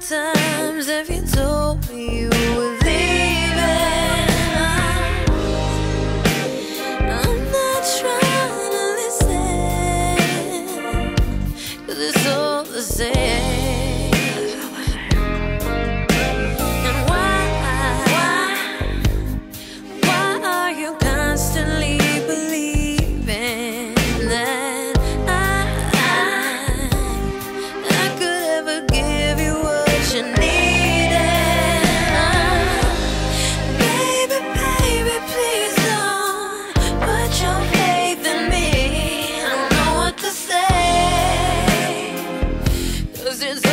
times have you told me you were leaving? I'm not trying to listen, 'cause it's all the same. And why are you constantly believing that I could ever give you what you needed? Baby, please don't put your faith in me. I don't know what to say, 'cause it's